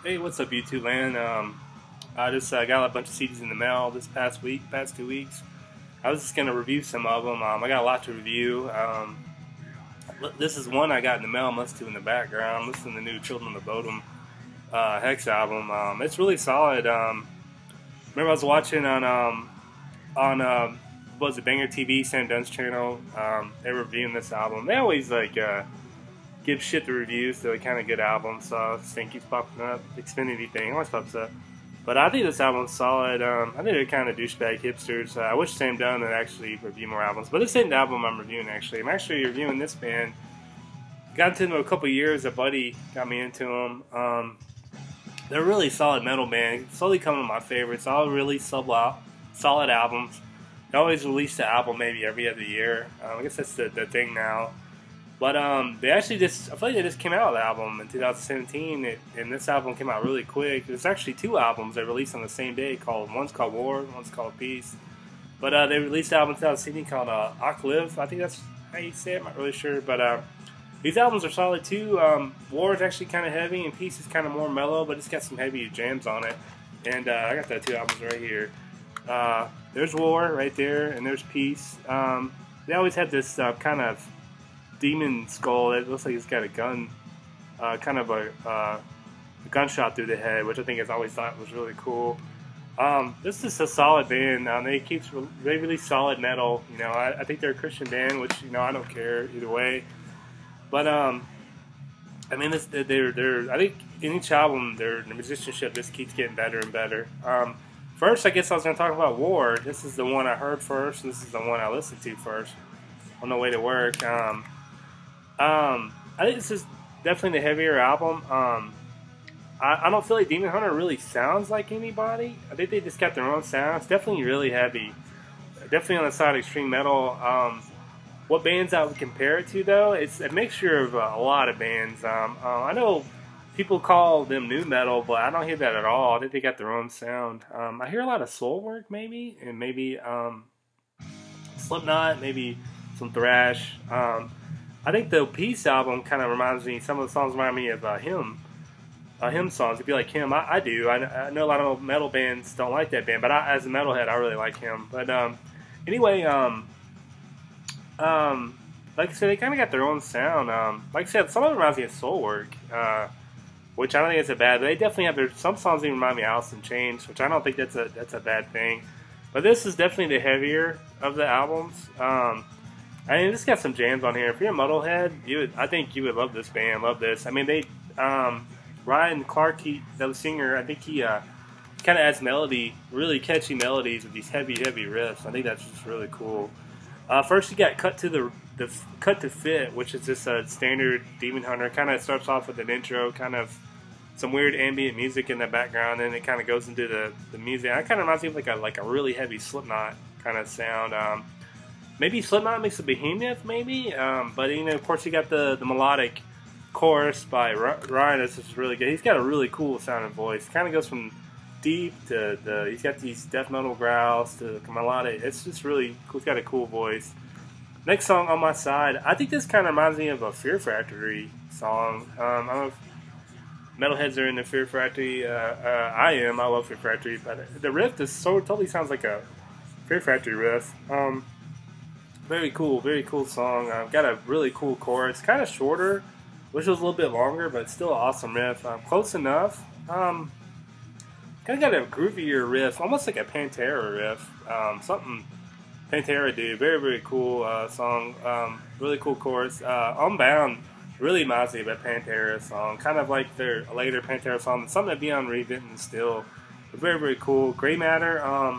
Hey, what's up, YouTube land? I just got a bunch of CDs in the mail this past 2 weeks. I was just gonna review some of them. I got a lot to review. This is one I got in the mail. I'm listening to in the background. I'm listening to the new Children of Bodom Hex album. It's really solid. Remember I was watching on what was it, Banger TV, Sam Dunn's channel. They were reviewing this album. They always give shit the reviews, so a kind of good album. So this thing keeps popping up. Xfinity thing always pops up. But I think this album's solid. I think they're kind of douchebag hipsters. I wish Sam Dunn would actually review more albums. But this ain't the album I'm reviewing, actually. I'm actually reviewing this band. Got into them a couple years. A buddy got me into them. They're a really solid metal band. Slowly coming to my favorites. All really solid albums. They always release the album maybe every other year. I guess that's the thing now. But they actually I feel like they just came out with the album in 2017, and this album came out really quick. There's actually two albums they released on the same day. One's called War, one's called Peace. But they released the album in 2017 called Akliv. I think that's how you say it. I'm not really sure. But these albums are solid too. War is actually kind of heavy, and Peace is kind of more mellow, but it's got some heavy jams on it. And I got the two albums right here. There's War right there, and there's Peace. They always have this kind of demon skull that looks like it's got a gun, kind of a gunshot through the head, which I think I've always thought was really cool. This is a solid band. They release solid metal. You know, I think they're a Christian band, which I don't care either way. But I mean, I think in each album, their musicianship just keeps getting better and better. First, I guess I was going to talk about War. This is the one I heard first. This is the one I listened to first on the way to work. I think this is definitely the heavier album. I don't feel like Demon Hunter really sounds like anybody. I think they just got their own sound. It's definitely really heavy. Definitely on the side of extreme metal. What bands I would compare it to, though, it's a mixture of a lot of bands. I know people call them new metal, but I don't hear that at all. I think they got their own sound. I hear a lot of soul work, maybe, and maybe Slipknot, maybe some thrash. I think the Peace album kind of reminds me, some of the songs remind me of hymn songs. If you like Hymn, I do. I know a lot of metal bands don't like that band, but as a metalhead, I really like Hymn. But anyway, like I said, they kind of got their own sound. Like I said, some of it reminds me of Soulwork, which I don't think it's a bad. They definitely have some songs even remind me of Alice in Chains, which I don't think that's a bad thing. But this is definitely the heavier of the albums. I mean, this got some jams on here. If you're a metalhead, I think you would love this band. Love this. I mean, Ryan Clark, the singer, I think he kind of adds melody, really catchy melodies with these heavy riffs. I think that's just really cool. First, you got Cut to Fit, which is just a standard Demon Hunter. Kind of starts off with an intro, kind of some weird ambient music in the background, and it kind of goes into the music. It kind of reminds me of like a really heavy Slipknot kind of sound. Maybe Slipknot makes a Behemoth, maybe. But of course, you got the melodic chorus by Ryan. This is really good. He's got a really cool sounding voice. Kind of goes from deep to he's got these death metal growls to melodic. It's just really cool. He's got a cool voice. Next song on my side, I think this kind of reminds me of a Fear Factory song. I don't know if metalheads are in the Fear Factory. I am. I love Fear Factory, but the riff totally sounds like a Fear Factory riff. Very cool song. Got a really cool chorus. Kind of shorter. Wish it was a little bit longer, but still an awesome riff. Close enough. Kind of got a groovier riff, almost like a Pantera riff. Something Pantera do. Very cool song. Really cool chorus. Unbound really reminds me of a Pantera song. Kind of like their later Pantera song. Something that'd be on Rewritten still. But very cool. Grey Matter.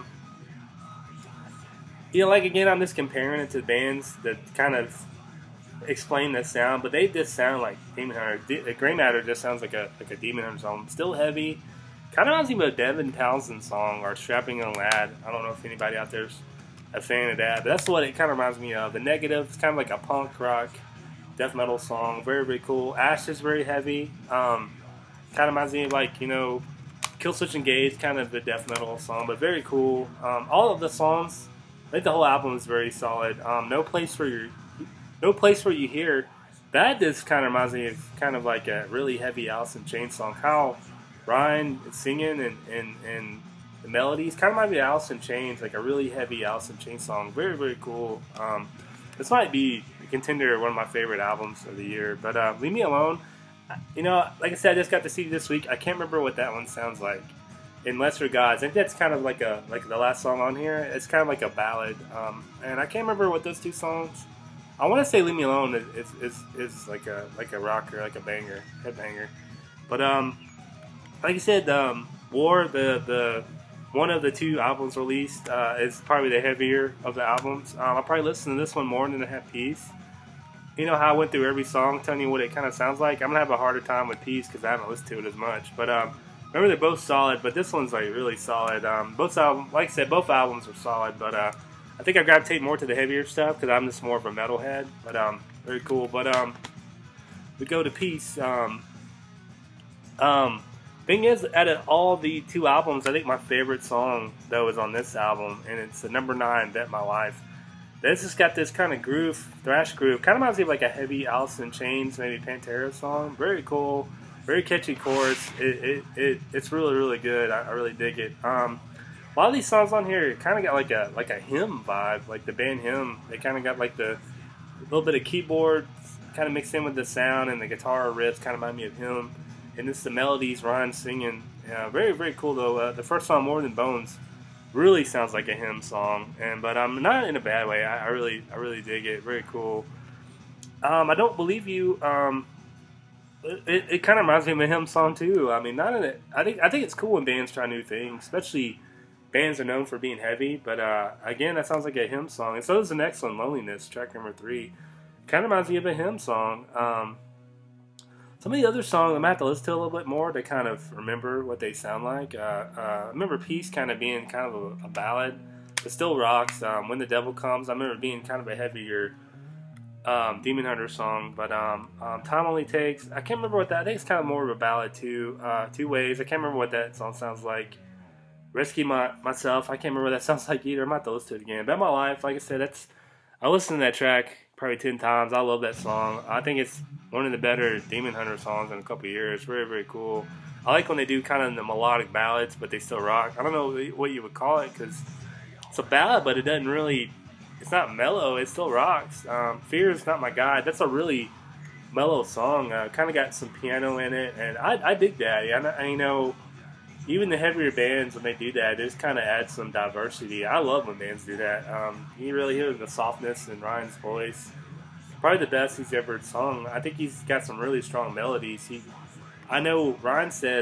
Like again, I'm just comparing it to bands that kind of explain the sound, but they just sound like Demon Hunter. Grey Matter just sounds like a Demon Hunter song. Still heavy. Kind of reminds me of a Devin Townsend song or Strapping Young Lad. I don't know if anybody out there's a fan of that, but that's what it kind of reminds me of. The Negative, it's kind of like a punk rock death metal song. Very cool. Ash is very heavy. Kind of reminds me of Killswitch Engage, kind of a death metal song, but very cool. All of the songs, I think the whole album is very solid. No place where you hear that. Just kind of reminds me of kind of like a really heavy Alice in Chains song. How Ryan singing and the melodies kind of might be Alice in Chains, like a really heavy Alice in Chains song. Very, very cool. This might be a contender, one of my favorite albums of the year. But Leave Me Alone, you know, like I said, I just got to see this week. I can't remember what that one sounds like. In Lesser Gods, I think that's kind of like the last song on here. It's kind of like a ballad, and I can't remember what those two songs. I want to say "Leave Me Alone" is like a rocker, like a banger, headbanger. But like you said, War, the one of the two albums released, is probably the heavier of the albums. I'll probably listen to this one more than I have Peace. You know how I went through every song, telling you what it kind of sounds like. I'm gonna have a harder time with Peace because I haven't listened to it as much. But remember, they're both solid, but this one's like really solid. Both albums, like I said, both albums are solid. But I think I gravitate more to the heavier stuff because I'm just more of a metalhead. But very cool. But we go to Peace. Thing is, out of all the two albums, I think my favorite song though is on this album, and it's the number 9, "Bet My Life." It's just got this kind of groove, thrash groove. Kind of reminds me of like a heavy Alice in Chains, maybe Pantera song. Very cool, very catchy chorus. It's really, really good. I really dig it. A lot of these songs on here kind of got like a hymn vibe, like the band Hymn. They kind of got like the little bit of keyboard kind of mixed in with the sound, and the guitar riffs kind of remind me of Hymn. And it's the melodies, Ryan singing. Very, very cool though. The first song, "More Than Bones," really sounds like a Hymn song, but not in a bad way. I really dig it. Very cool. I Don't Believe You. It kind of reminds me of a Hymn song too. I mean, not in it. I think it's cool when bands try new things, especially bands are known for being heavy. But again, that sounds like a Hymn song. And so does the next one, "Loneliness," track number 3. Kind of reminds me of a Hymn song. Some of the other songs I'm going to have to listen to a little bit more to kind of remember what they sound like. I remember Peace kind of being kind of a ballad. It still rocks. When the Devil Comes, I remember being kind of a heavier Demon Hunter song. But Time Only Takes, I can't remember what that, I think it's kind of more of a ballad too. Two Ways, I can't remember what that song sounds like. Rescue Myself, I can't remember what that sounds like either. I might have to listen to it again. Bet My Life, like I said, I listened to that track probably 10 times. I love that song. I think it's one of the better Demon Hunter songs in a couple of years. Very, very cool. I like when they do kind of the melodic ballads, but they still rock. I don't know what you would call it because it's a ballad, but it doesn't really, it's not mellow. It still rocks. Fear Is Not My Guide. That's a really mellow song. Kind of got some piano in it, and I dig that. You know, even the heavier bands, when they do that, it just kind of adds some diversity. I love when bands do that. You really hear the softness in Ryan's voice. Probably the best he's ever sung. I think he's got some really strong melodies. I know Ryan said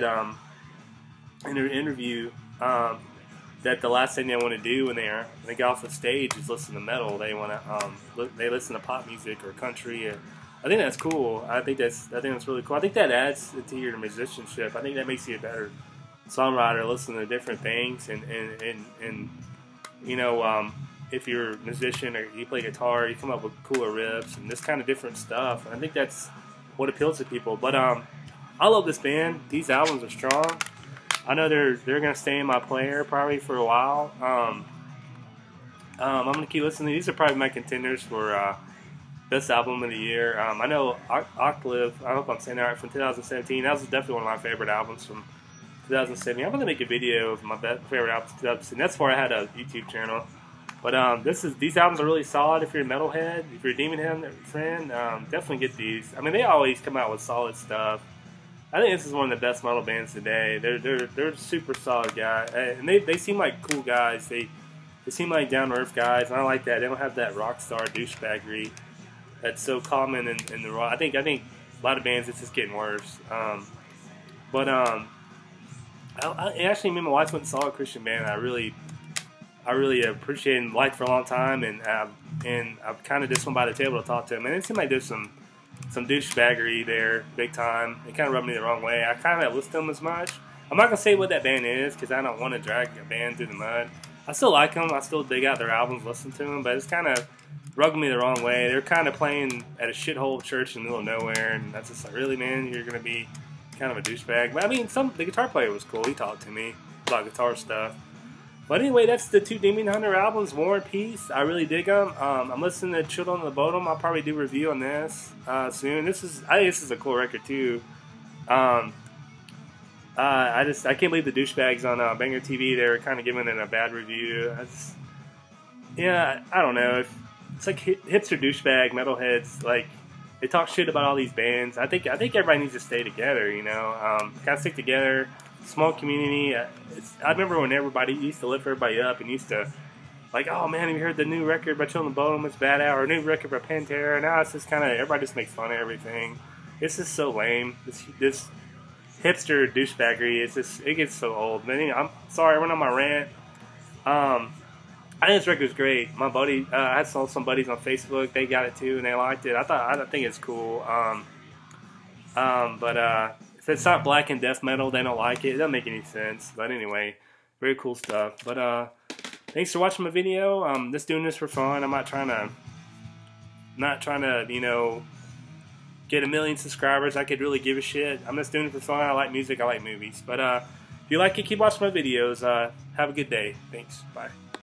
in an interview that the last thing they want to do when they get off the stage is listen to metal. They want to they listen to pop music or country. I think that's cool. I think that's really cool. I think that adds to your musicianship. I think that makes you a better songwriter, listen to different things, and you know, if you're a musician or you play guitar, you come up with cooler riffs and this kind of different stuff. I think that's what appeals to people. But I love this band. These albums are strong. I know they're gonna stay in my player probably for a while. I'm gonna keep listening. These are probably my contenders for best album of the year. I know Octave, I hope I'm saying that right, from 2017. That was definitely one of my favorite albums from 2017. I'm going to make a video of my favorite albums of 2017. That's where I had a YouTube channel. But these albums are really solid. If you're a metalhead, if you're a Demon Hunter fan, definitely get these. I mean, they always come out with solid stuff. I think this is one of the best metal bands today. They're super solid guys, and they seem like cool guys. They seem like down to earth guys, and I like that. They don't have that rock star douchebaggery that's so common in the rock. I think a lot of bands, it's just getting worse. I actually, me and my wife went and saw a Christian band. I really appreciate and liked for a long time, and I've kind of just went by the table to talk to them, and it seemed like there's some douchebaggery there, big time. It kind of rubbed me the wrong way. I kind of haven't listened to them as much. I'm not gonna say what that band is because I don't want to drag a band through the mud. I still like them. I still dig out their albums, listen to them, but it's kind of rubbed me the wrong way. They're kind of playing at a shithole church in the middle of nowhere, and that's just like, really, man, you're gonna be kind of a douchebag. But I mean, the guitar player was cool. He talked to me about guitar stuff. But anyway, that's the two Demon Hunter albums, War and Peace. I really dig them. I'm listening to Children of the Bodom. I'll probably do a review on this soon. I think this is a cool record too. I can't believe the douchebags on Banger TV. They were kind of giving it a bad review. Yeah, I don't know. It's like hipster douchebag metalheads. Like they talk shit about all these bands. I think everybody needs to stay together. You know, kind of stick together. Small community. I remember when everybody used to lift everybody up and used to like, oh man, have you heard the new record by Children of Bodom? It's badass. Or new record by Pantera. Now it's just kind of everybody just makes fun of everything. It's just so lame. This hipster douchebaggery. It gets so old. But anyway, I'm sorry. I went on my rant. I think this record's great. My buddy, I had some buddies on Facebook. They got it too, and they liked it. I think it's cool. But if it's not black and death metal, they don't like it. It doesn't make any sense. But anyway, very cool stuff. But thanks for watching my video. Just doing this for fun. I'm not trying to, you know, get 1 million subscribers. I could really give a shit. I'm just doing it for fun. I like music. I like movies. But if you like it, keep watching my videos. Have a good day. Thanks. Bye.